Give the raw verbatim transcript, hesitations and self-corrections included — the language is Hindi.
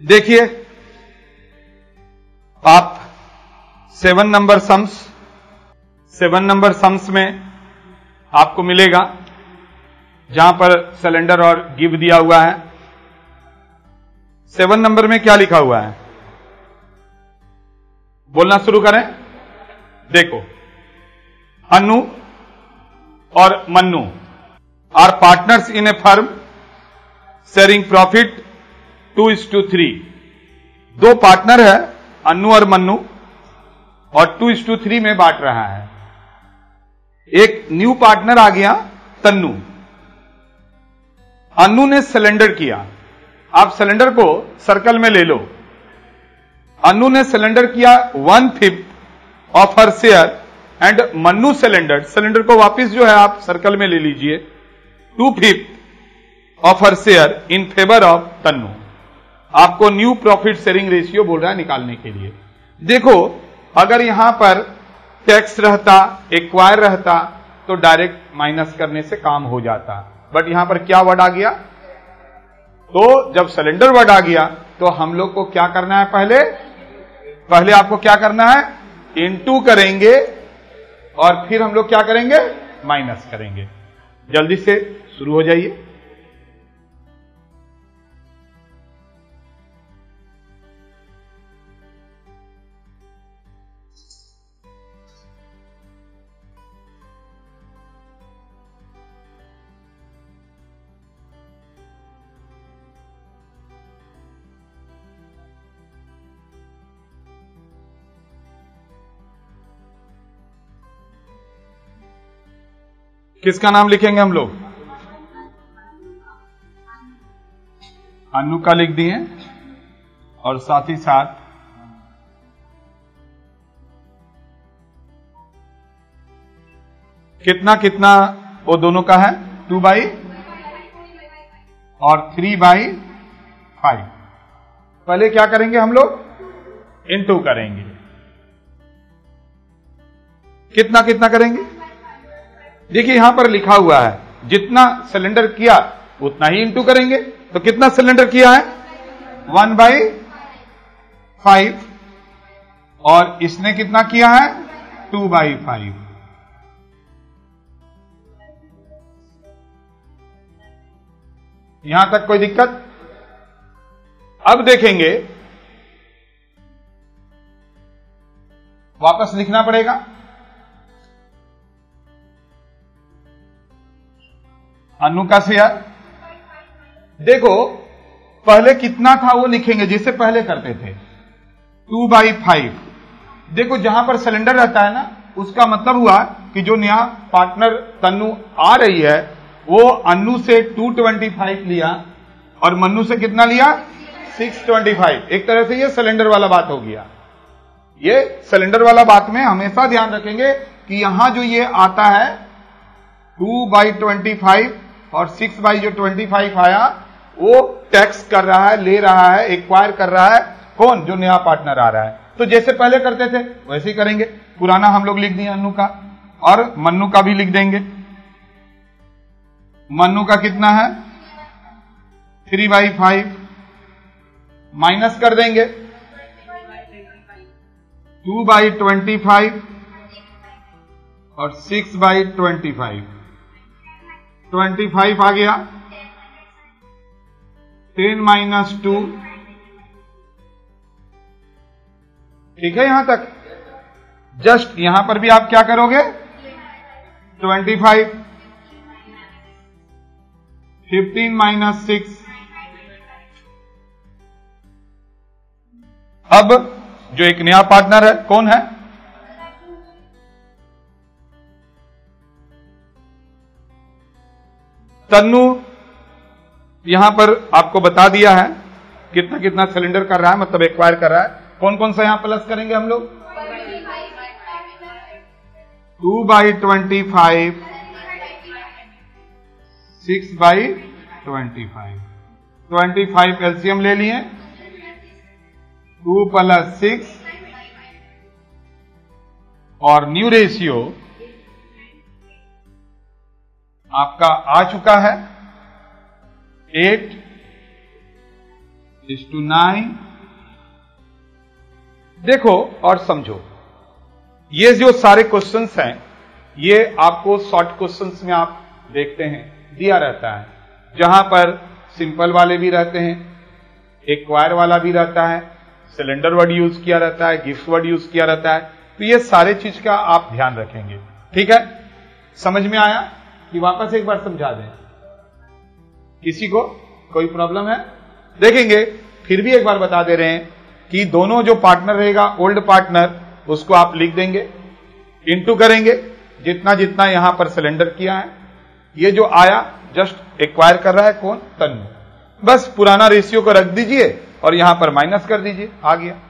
देखिए आप seven number sums seven number sums में आपको मिलेगा जहां पर सिलेंडर और गिव दिया हुआ है। सेवन नंबर में क्या लिखा हुआ है, बोलना शुरू करें। देखो, अनु और Mannu are partners in a firm sharing profit two is to three. दो पार्टनर है अनु और मन्नू और टू इज टू थ्री में बांट रहा है। एक न्यू पार्टनर आ गया तन्नू। अनु ने सिलेंडर किया, आप सिलेंडर को सर्कल में ले लो। अनु ने सिलेंडर किया one fifth of her share and Mannu surrender surrender को वापस जो है आप सर्कल में ले लीजिए two fifth of her share in favour of Tannu. आपको न्यू प्रॉफिट शेयरिंग रेशियो बोल रहा है निकालने के लिए। देखो, अगर यहां पर टैक्स रहता, एक्वायर रहता तो डायरेक्ट माइनस करने से काम हो जाता, बट यहां पर क्या वर्ड आ गया, तो जब सिलेंडर वर्ड आ गया तो हम लोग को क्या करना है, पहले पहले आपको क्या करना है, इनटू करेंगे और फिर हम लोग क्या करेंगे, माइनस करेंगे। जल्दी से शुरू हो जाइए। किसका नाम लिखेंगे हम लोग, अनु का लिख दिए और साथ ही साथ कितना कितना वो दोनों का है, टू बाई और थ्री बाई फाइव। पहले क्या करेंगे हम लोग, इनटू करेंगे। कितना कितना करेंगे, देखिए यहां पर लिखा हुआ है जितना सिलेंडर किया उतना ही इनटू करेंगे। तो कितना सिलेंडर किया है, वन बाई फाइव, और इसने कितना किया है, टू बाई फाइव। यहां तक कोई दिक्कत। अब देखेंगे, वापस लिखना पड़ेगा। अनु का शेयर, देखो पहले कितना था वो लिखेंगे जिसे पहले करते थे, टू बाई फाइव। देखो जहां पर सिलेंडर रहता है ना, उसका मतलब हुआ कि जो नया पार्टनर तन्नू आ रही है वो अनु से टू ट्वेंटी फाइव लिया और मन्नू से कितना लिया, सिक्स ट्वेंटी फाइव। एक तरह से ये सिलेंडर वाला बात हो गया। ये सिलेंडर वाला बात में हमेशा ध्यान रखेंगे कि यहां जो ये आता है टू बाई ट्वेंटी फाइव और सिक्स बाई जो ट्वेंटी फाइव आया वो टैक्स कर रहा है, ले रहा है, एक्वायर कर रहा है कौन, जो नया पार्टनर आ रहा है। तो जैसे पहले करते थे वैसे ही करेंगे। पुराना हम लोग लिख दिए अनु का, और मन्नू का भी लिख देंगे। मन्नू का कितना है, थ्री बाई फाइव, माइनस कर देंगे टू बाई ट्वेंटी फाइव और six by twenty five. Twenty five आ गया, टेन माइनस टू, ठीक है। यहां तक जस्ट यहां पर भी आप क्या करोगे, twenty five, fifteen minus six. अब जो एक नया पार्टनर है कौन है, तन्नू। यहां पर आपको बता दिया है कितना कितना सिलेंडर कर रहा है, मतलब एक्वायर कर रहा है। कौन कौन सा यहां प्लस करेंगे हम लोग, two by twenty five, six by twenty five. Twenty five LCM ले लिए, टू प्लस सिक्स, और न्यू रेशियो आपका आ चुका है एट इज टू नाइन। देखो और समझो, ये जो सारे क्वेश्चंस हैं ये आपको शॉर्ट क्वेश्चंस में आप देखते हैं दिया रहता है, जहां पर सिंपल वाले भी रहते हैं, एक्वायर वाला भी रहता है, सिलेंडर वर्ड यूज किया रहता है, गिफ्ट वर्ड यूज किया रहता है। तो ये सारे चीज का आप ध्यान रखेंगे। ठीक है, समझ में आया कि वापस एक बार समझा दें? किसी को कोई प्रॉब्लम है? देखेंगे, फिर भी एक बार बता दे रहे हैं कि दोनों जो पार्टनर रहेगा ओल्ड पार्टनर उसको आप लिख देंगे, इनटू करेंगे जितना जितना यहां पर सिलेंडर किया है। ये जो आया जस्ट एक्वायर कर रहा है कौन? तन्नू। बस पुराना रेशियो को रख दीजिए और यहां पर माइनस कर दीजिए, आ गया।